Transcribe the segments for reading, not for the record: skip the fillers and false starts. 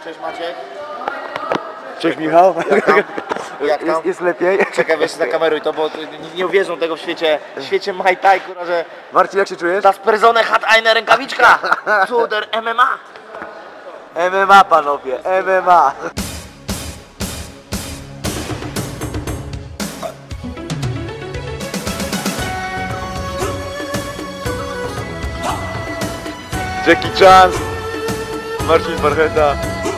Cześć Maciek. Cześć Michał. Jak tam? Jest lepiej. Czekaj, wiesz, zakameruj to, bo nie uwierzą tego w świecie Muay Thai, kurwa, że... Marcin, jak się czujesz? Das Persone hat eine rękawiczka! Zu der MMA! MMA panowie, MMA. Jackie Chan, Marcin Marcheta.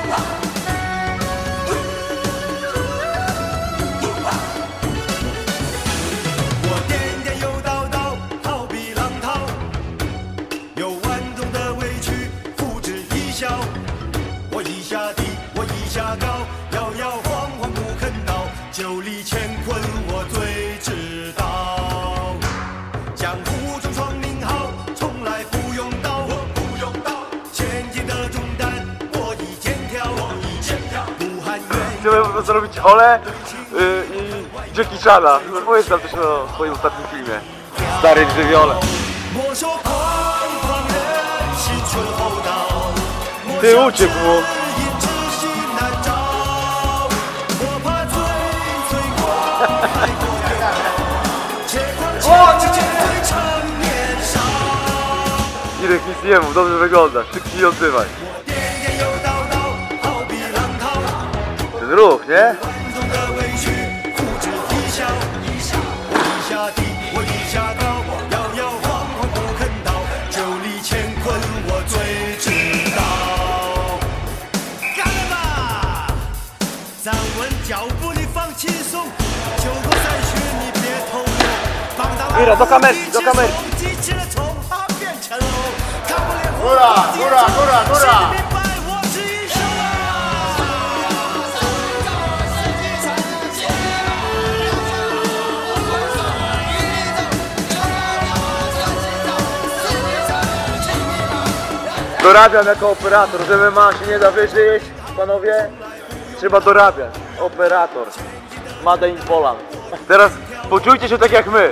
Chciałem zrobić Ole i Jackie Chana. Powiedz tam też o swoim ostatnim filmie. Stary żywiole. Ty uciekł mu. Irek, nic nie mów, dobrze wyglądasz, szybciej nie odzywaj. Ten ruch, nie? Ira, do kamerki, do kamerki. Góra, góra, góra, góra! Dorabiam jako operator, że MMA się nie da wyżyć, panowie. Trzeba dorabiać. Operator. Made in Poland. Teraz poczujcie się tak jak my.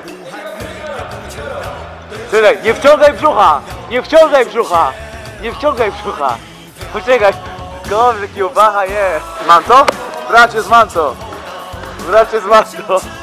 Tyle, nie wciągaj brzucha! Nie wciągaj brzucha! Nie wciągaj brzucha! Poczekaj, dobrze, kiełbacha jest. Manto? Bracie z manto! Bracie z manto!